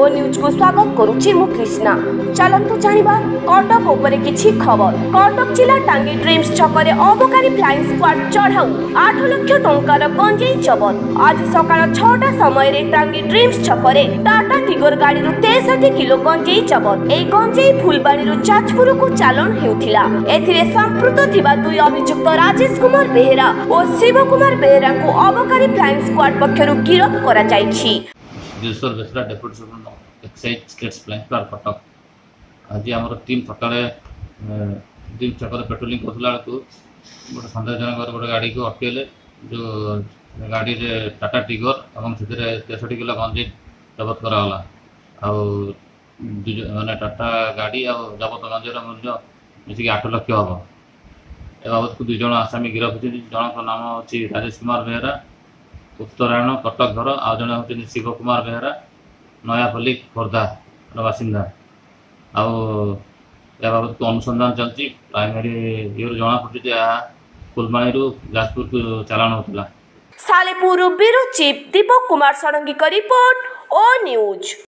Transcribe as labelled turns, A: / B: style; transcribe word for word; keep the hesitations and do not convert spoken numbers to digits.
A: ओ news को स्वागत करुछि मु कृष्णा। चलंतु जानिबा कटक उपरे किछि खबर। कटक जिला टांगी ड्रीम्स छकरे अबकारी फ्लाइंग स्क्वाड चढ़ाऊ आठ लाख टंकार गंजेई जबत। आज सकाळ छटा समय रे टांगी ड्रीम्स छकरे टाटा टिगर गाड़ी रु तेसठ किलो गंजेई जबत। ए गंजेई फुलबाणी रु जाजपुर को चालान हेउथिला। एथिरे संपृक्त थिबा दुई अभियुक्त राजेश कुमार बेहेरा और शिव कुमार बेहेरा को अबकारी फ्लाइंग स्क्वाड पक्षरु गिरफ्त करा जायछि।
B: Dilsar Besra deputy superintendent excise states flying squad Cuttack आज आम टीम सकाଳେ टीम छकरे पेट्रोलिंग करला को गोटे सन्देहजनक गोटे गाड़ी को अटकेले जो गाड़ी रे टाटा टिगर और से तेसठ किलो गंजेई जबत कराला माने टाटा गाड़ी और जबत गंजेर मूल्य मिसिक आठ लाख हम ए बाबद को दुई जन आसामी गिरफ्त होती। जनक नाम अच्छी राजेश कुमार बेहेरा उत्तरायण कटक घर आ जड़े हूँ शिव कुमार बेहेरा नयापल्ली खोर्धा बासिंदा आबद को अनुसंधान चलती प्राइमरी ये जना पड़ी फुलबाणी जाजपुर को चालान होता।
A: सालेपुर ब्यूरो चीफ दीपक कुमार षडंगी का रिपोर्ट ओ न्यूज।